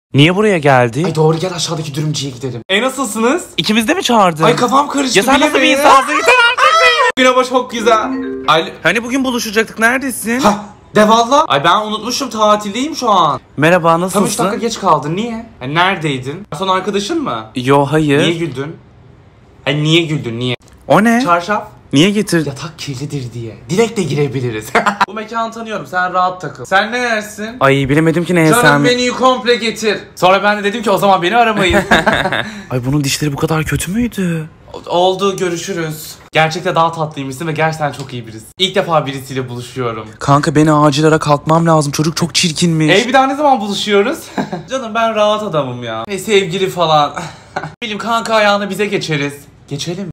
Niye buraya geldi? Ay doğru, gel aşağıdaki dürümcüye gidelim. Nasılsınız? İkimiz de mi çağırdın? Ay kafam karıştı. Ya sen nasıl bir bilemedim. insansın? Bugün ama çok güzel. Ay. Hani bugün buluşacaktık, neredesin? Ha. De valla. Ay ben unutmuşum, tatildeyim şu an. Merhaba, Tam 3 dakika nasılsın? geç kaldın, niye? Neredeydin? Son arkadaşın mı? Yo, hayır. Niye güldün? Ay niye güldün, niye? O ne? Çarşaf. Niye getirdin? Yatak kirlidir diye. Direkt de girebiliriz. Bu mekanı tanıyorum, sen rahat takıl. Sen ne yersin? Ay bilemedim ki ne Canım yesem. menüyü komple getir. Sonra ben de dedim ki o zaman beni aramayın. Ay bunun dişleri bu kadar kötü müydü? Oldu, görüşürüz. Gerçekten daha tatlıymışsın ve gerçekten çok iyi birisin. İlk defa birisiyle buluşuyorum. Kanka beni acil ara, kalkmam lazım. Çocuk çok çirkinmiş. Bir daha ne zaman buluşuyoruz? Canım ben rahat adamım ya. Sevgili falan. Bilim kanka ayağına bize geçeriz. Geçelim.